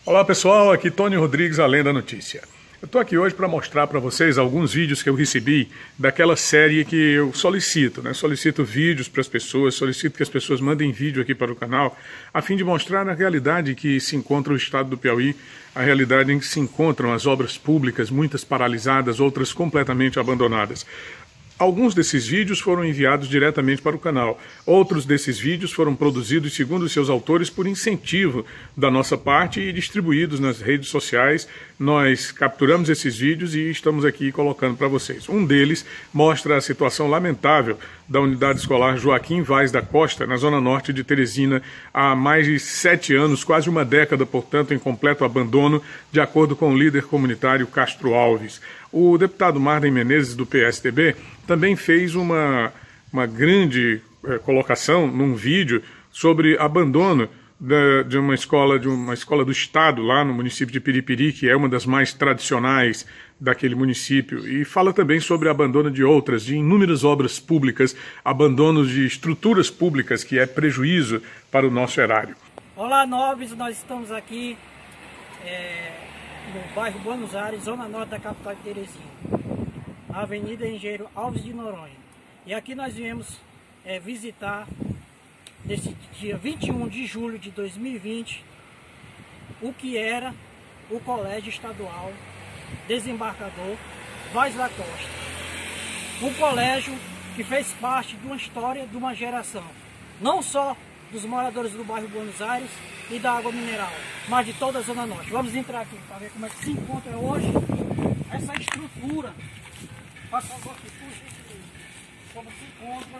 Olá pessoal, aqui Tony Rodrigues, Além da Notícia. Eu estou aqui hoje para mostrar para vocês alguns vídeos que eu recebi daquela série que eu solicito, Solicito vídeos para as pessoas, solicito que as pessoas mandem vídeo aqui para o canal, a fim de mostrar a realidade que se encontra o estado do Piauí, a realidade em que se encontram as obras públicas, muitas paralisadas, outras completamente abandonadas. Alguns desses vídeos foram enviados diretamente para o canal. Outros desses vídeos foram produzidos, segundo seus autores, por incentivo da nossa parte e distribuídos nas redes sociais. Nós capturamos esses vídeos e estamos aqui colocando para vocês. Um deles mostra a situação lamentável da unidade escolar Joaquim Vaz da Costa, na zona norte de Teresina, há mais de 7 anos, quase uma década, portanto, em completo abandono, de acordo com o líder comunitário Castro Alves. O deputado Marden Menezes, do PSDB, também fez uma grande colocação num vídeo sobre abandono de uma escola do estado lá no município de Piripiri, que é uma das mais tradicionais daquele município, e fala também sobre abandono de outras, de inúmeras obras públicas, abandono de estruturas públicas, que é prejuízo para o nosso erário. Olá, nobres, nós estamos aqui no bairro Buenos Aires, zona norte da capital de Teresina, a Avenida Engenheiro Alves de Noronha. E aqui nós viemos visitar, nesse dia 21 de julho de 2020, o que era o Colégio Estadual Desembargador Vaz da Costa. Um colégio que fez parte de uma história de uma geração, não só dos moradores do bairro Buenos Aires e da água mineral, mas de toda a Zona Norte. Vamos entrar aqui para ver como é que se encontra hoje essa estrutura. Faça favor que puxe como se encontra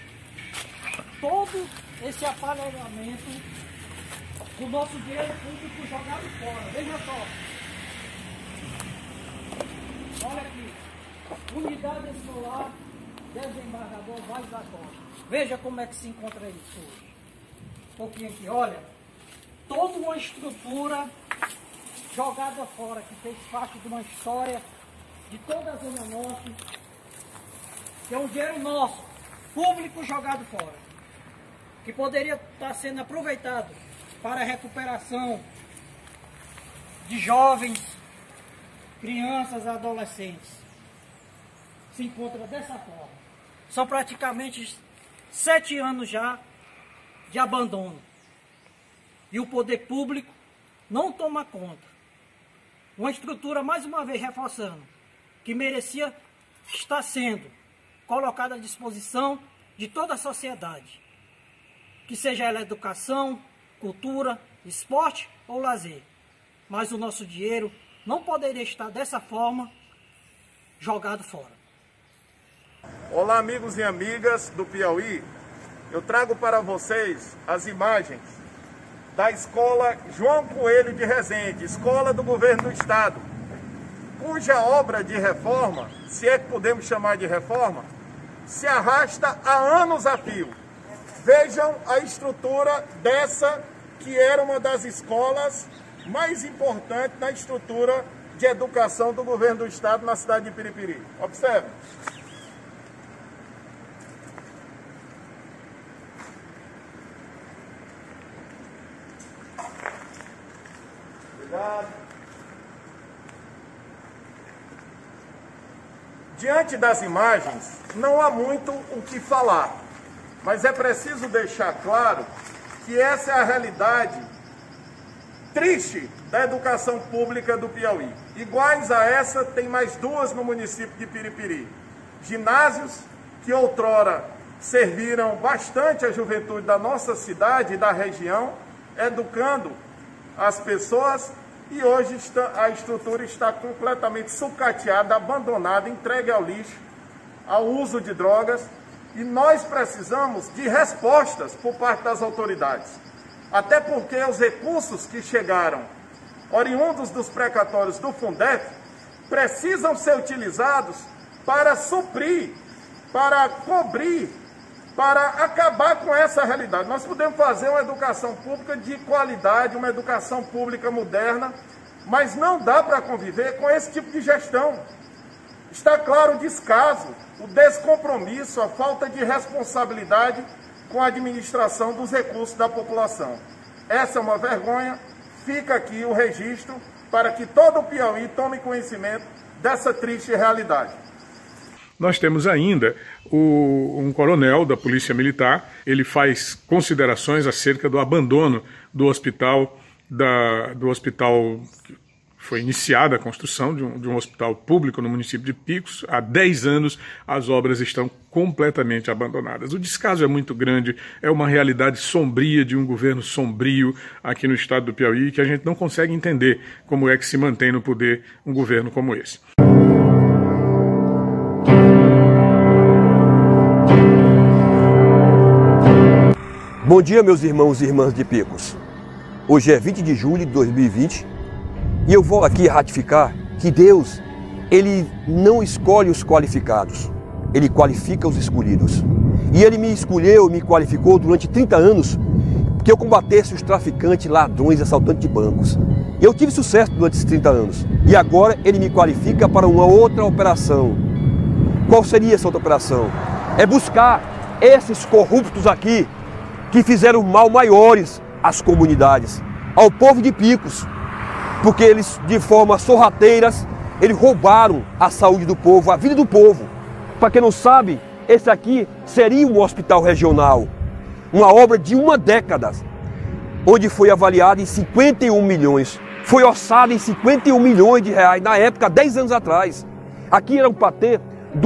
todo esse aparelhamento do nosso dinheiro público jogado fora. Veja só. Olha aqui. Unidade Escolar Desembargador Vaz da Costa. Veja como é que se encontra isso hoje. Um pouquinho aqui, olha. Toda uma estrutura jogada fora, que fez parte de uma história de toda a Zona Norte, que é um dinheiro nosso, público, jogado fora, que poderia estar sendo aproveitado para a recuperação de jovens, crianças, adolescentes. Se encontra dessa forma. São praticamente 7 anos já de abandono. E o poder público não toma conta. Uma estrutura, mais uma vez reforçando, que merecia estar sendo colocada à disposição de toda a sociedade. Que seja ela educação, cultura, esporte ou lazer. Mas o nosso dinheiro não poderia estar dessa forma jogado fora. Olá, amigos e amigas do Piauí. Eu trago para vocês as imagens da escola João Coelho de Rezende, escola do governo do estado, cuja obra de reforma, se é que podemos chamar de reforma, se arrasta há anos a fio. Vejam a estrutura dessa, que era uma das escolas mais importantes na estrutura de educação do governo do estado na cidade de Piripiri. Observe. Diante das imagens, não há muito o que falar, mas é preciso deixar claro que essa é a realidade triste da educação pública do Piauí. Iguais a essa, tem mais 2 no município de Piripiri. Ginásios que outrora serviram bastante a juventude da nossa cidade e da região, educando as pessoas, e hoje a estrutura está completamente sucateada, abandonada, entregue ao lixo, ao uso de drogas, e nós precisamos de respostas por parte das autoridades. Até porque os recursos que chegaram, oriundos dos precatórios do Fundef, precisam ser utilizados para suprir, para cobrir, para acabar com essa realidade. Nós podemos fazer uma educação pública de qualidade, uma educação pública moderna, mas não dá para conviver com esse tipo de gestão. Está claro o descaso, o descompromisso, a falta de responsabilidade com a administração dos recursos da população. Essa é uma vergonha, fica aqui o registro para que todo o Piauí tome conhecimento dessa triste realidade. Nós temos ainda um coronel da Polícia Militar, ele faz considerações acerca do abandono do hospital, foi iniciada a construção de um hospital público no município de Picos. Há 10 anos as obras estão completamente abandonadas. O descaso é muito grande, é uma realidade sombria de um governo sombrio aqui no estado do Piauí, que a gente não consegue entender como é que se mantém no poder um governo como esse. Bom dia, meus irmãos e irmãs de Picos. Hoje é 20 de julho de 2020 e eu vou aqui ratificar que Deus, Ele não escolhe os qualificados, Ele qualifica os escolhidos. E Ele me escolheu, me qualificou durante 30 anos que eu combatesse os traficantes, ladrões, assaltantes de bancos. Eu tive sucesso durante esses 30 anos e agora Ele me qualifica para uma outra operação. Qual seria essa outra operação? É buscar esses corruptos aqui que fizeram mal maiores às comunidades, ao povo de Picos, porque eles, de forma sorrateiras, eles roubaram a saúde do povo, a vida do povo. Para quem não sabe, esse aqui seria um hospital regional, uma obra de uma década, onde foi avaliado em 51 milhões, foi orçado em 51 milhões de reais, na época, 10 anos atrás. Aqui eram para ter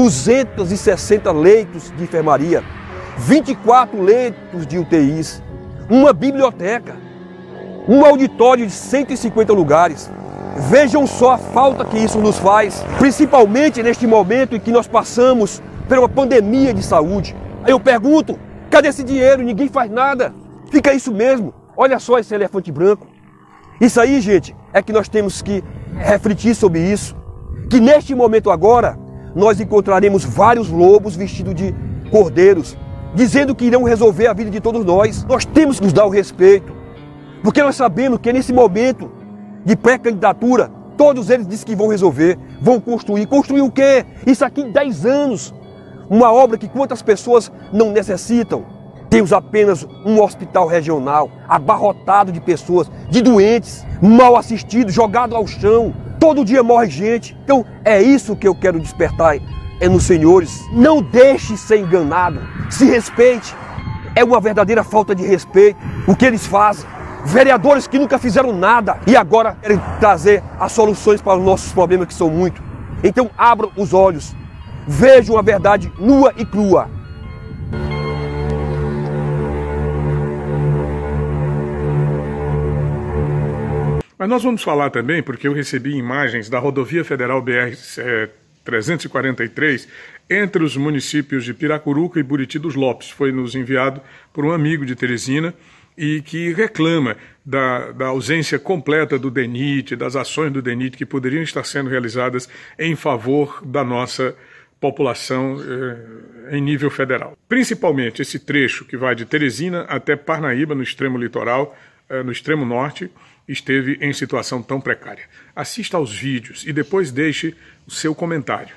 260 leitos de enfermaria, 24 leitos de UTIs, uma biblioteca, um auditório de 150 lugares. Vejam só a falta que isso nos faz, principalmente neste momento em que nós passamos por uma pandemia de saúde. Aí eu pergunto, cadê esse dinheiro? Ninguém faz nada. Fica isso mesmo. Olha só esse elefante branco. Isso aí, gente, é que nós temos que refletir sobre isso. Que neste momento agora, nós encontraremos vários lobos vestidos de cordeiros, dizendo que irão resolver a vida de todos nós. Nós temos que nos dar o respeito, porque nós sabemos que nesse momento de pré-candidatura, todos eles dizem que vão resolver, vão construir. Construir o quê? Isso aqui em 10 anos. Uma obra que quantas pessoas não necessitam. Temos apenas um hospital regional, abarrotado de pessoas, de doentes, mal assistidos, jogados ao chão. Todo dia morre gente. Então é isso que eu quero despertar nos senhores. Não deixe ser enganado. Se respeite. É uma verdadeira falta de respeito o que eles fazem. Vereadores que nunca fizeram nada e agora querem trazer as soluções para os nossos problemas, que são muitos. Então abram os olhos, vejam a verdade nua e crua. Mas nós vamos falar também, porque eu recebi imagens da rodovia federal BR-343 entre os municípios de Piracuruca e Buriti dos Lopes. Foi nos enviado por um amigo de Teresina e que reclama da ausência completa do DENIT, das ações do DENIT que poderiam estar sendo realizadas em favor da nossa população em nível federal. Principalmente esse trecho que vai de Teresina até Parnaíba, no extremo litoral, no extremo norte, esteve em situação tão precária. Assista aos vídeos e depois deixe o seu comentário.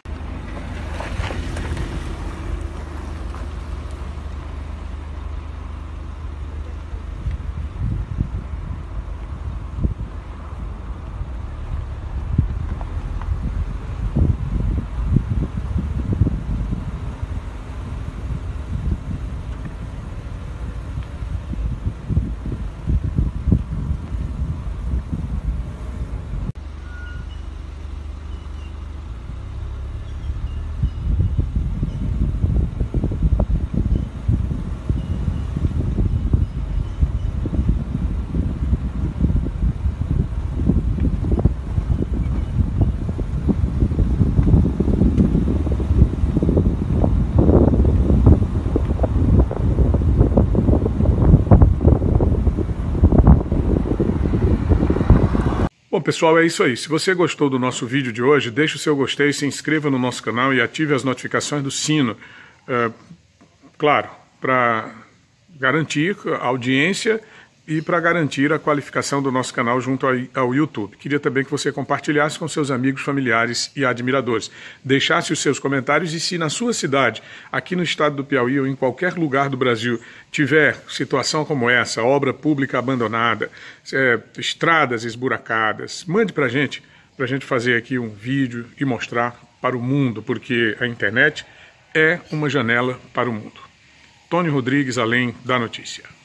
Bom, pessoal, é isso aí. Se você gostou do nosso vídeo de hoje, deixe o seu gostei, se inscreva no nosso canal e ative as notificações do sino. Claro, para garantir a audiência e para garantir a qualificação do nosso canal junto ao YouTube. Queria também que você compartilhasse com seus amigos, familiares e admiradores. Deixasse os seus comentários e se na sua cidade, aqui no estado do Piauí ou em qualquer lugar do Brasil, tiver situação como essa, obra pública abandonada, estradas esburacadas, mande para a gente fazer aqui um vídeo e mostrar para o mundo, porque a internet é uma janela para o mundo. Tony Rodrigues, Além da Notícia.